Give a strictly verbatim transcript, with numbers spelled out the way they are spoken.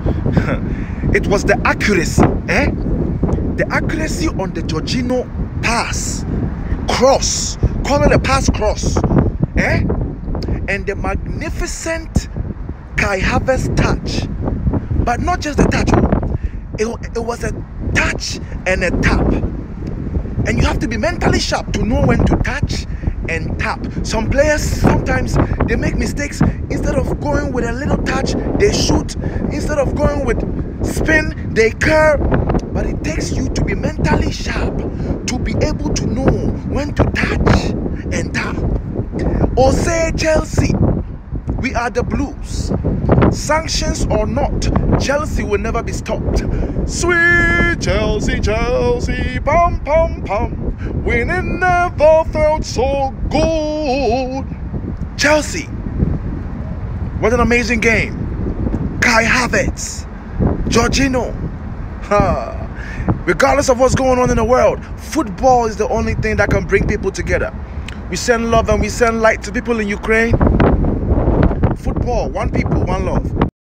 It was the accuracy, eh? The accuracy on the Jorginho pass, cross, call it a pass cross, eh? And the magnificent Kai Havertz touch, but not just the touch. It, it was a touch and a tap, and you have to be mentally sharp to know when to touch and tap. Some players sometimes they make mistakes. Instead of going with a little touch, they shoot. Instead of going with spin, they curve. But it takes you to be mentally sharp to be able to know when to touch and tap. Or say Chelsea, we are the Blues. Sanctions or not, Chelsea will never be stopped. Sweet Chelsea, Chelsea, pum pum pum, winning never felt so good. Chelsea, what an amazing game. Kai Havertz, Jorginho. Ha. Regardless of what's going on in the world, football is the only thing that can bring people together. We send love and we send light to people in Ukraine. Football, one people, one love.